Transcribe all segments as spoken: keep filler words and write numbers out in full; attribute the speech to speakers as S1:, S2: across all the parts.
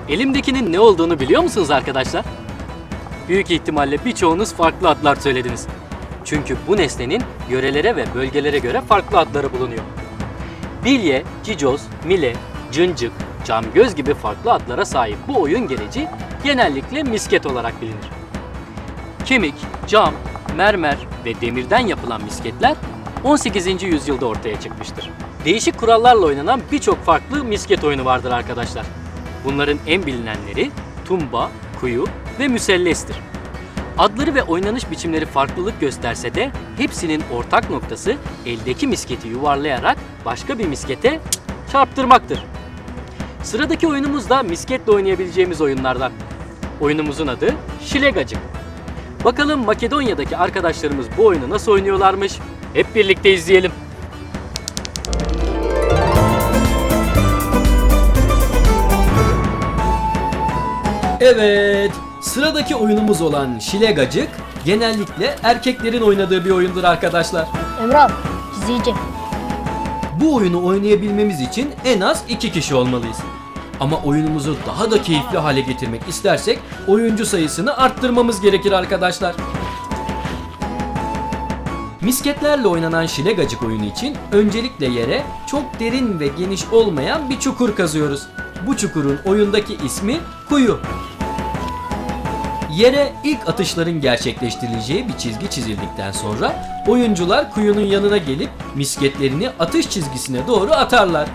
S1: Elimdekinin ne olduğunu biliyor musunuz arkadaşlar? Büyük ihtimalle birçoğunuz farklı adlar söylediniz. Çünkü bu nesnenin yörelere ve bölgelere göre farklı adları bulunuyor. Bilye, cicoz, mile, cıncık, camgöz gibi farklı adlara sahip bu oyun gereci genellikle misket olarak bilinir. Kemik, cam, mermer ve demirden yapılan misketler on sekizinci yüzyılda ortaya çıkmıştır. Değişik kurallarla oynanan birçok farklı misket oyunu vardır arkadaşlar. Bunların en bilinenleri tumba, kuyu ve müsellestir. Adları ve oynanış biçimleri farklılık gösterse de hepsinin ortak noktası eldeki misketi yuvarlayarak başka bir miskete çarptırmaktır. Sıradaki oyunumuz da misketle oynayabileceğimiz oyunlardan. Oyunumuzun adı Şilegacık. Bakalım Makedonya'daki arkadaşlarımız bu oyunu nasıl oynuyorlarmış? Hep birlikte izleyelim. Evet, sıradaki oyunumuz olan Şilegacık genellikle erkeklerin oynadığı bir oyundur arkadaşlar.
S2: Emre abi, izleyeceğim.
S1: Bu oyunu oynayabilmemiz için en az iki kişi olmalıyız. Ama oyunumuzu daha da keyifli hale getirmek istersek oyuncu sayısını arttırmamız gerekir arkadaşlar. Misketlerle oynanan Şilegacık oyunu için öncelikle yere çok derin ve geniş olmayan bir çukur kazıyoruz. Bu çukurun oyundaki ismi kuyu. Yere ilk atışların gerçekleştirileceği bir çizgi çizildikten sonra oyuncular kuyunun yanına gelip misketlerini atış çizgisine doğru atarlar.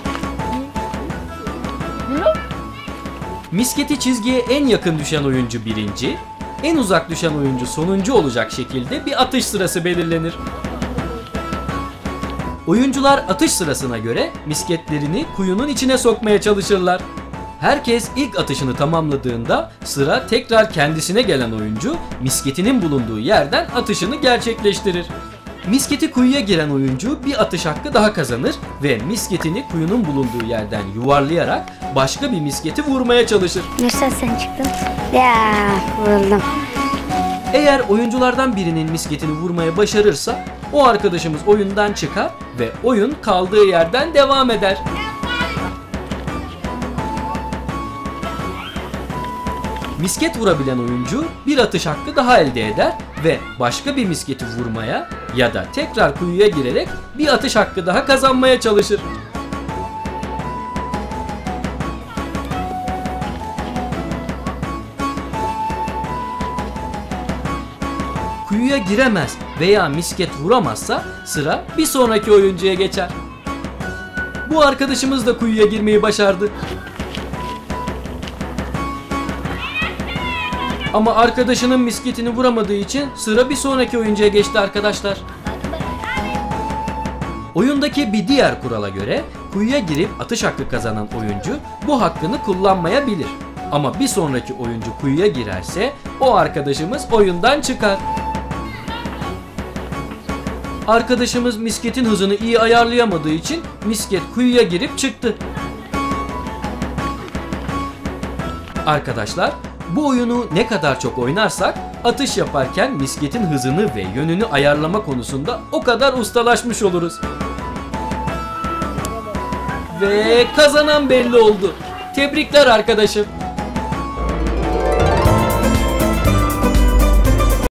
S1: Misketi çizgiye en yakın düşen oyuncu birinci, en uzak düşen oyuncu sonuncu olacak şekilde bir atış sırası belirlenir. Oyuncular atış sırasına göre misketlerini kuyunun içine sokmaya çalışırlar. Herkes ilk atışını tamamladığında sıra tekrar kendisine gelen oyuncu misketinin bulunduğu yerden atışını gerçekleştirir. Misketi kuyuya giren oyuncu bir atış hakkı daha kazanır ve misketini kuyunun bulunduğu yerden yuvarlayarak başka bir misketi vurmaya çalışır.
S2: Nasıl sen çıktın? Ya vuruldum.
S1: Eğer oyunculardan birinin misketini vurmaya başarırsa o arkadaşımız oyundan çıkar ve oyun kaldığı yerden devam eder. Misket vurabilen oyuncu bir atış hakkı daha elde eder ve başka bir misketi vurmaya ya da tekrar kuyuya girerek bir atış hakkı daha kazanmaya çalışır. Kuyuya giremez veya misket vuramazsa sıra bir sonraki oyuncuya geçer. Bu arkadaşımız da kuyuya girmeyi başardı. Ama arkadaşının misketini vuramadığı için sıra bir sonraki oyuncuya geçti arkadaşlar. Oyundaki bir diğer kurala göre kuyuya girip atış hakkı kazanan oyuncu bu hakkını kullanmayabilir. Ama bir sonraki oyuncu kuyuya girerse o arkadaşımız oyundan çıkar. Arkadaşımız misketin hızını iyi ayarlayamadığı için misket kuyuya girip çıktı. Arkadaşlar, bu oyunu ne kadar çok oynarsak atış yaparken misketin hızını ve yönünü ayarlama konusunda o kadar ustalaşmış oluruz. Ve kazanan belli oldu. Tebrikler arkadaşım.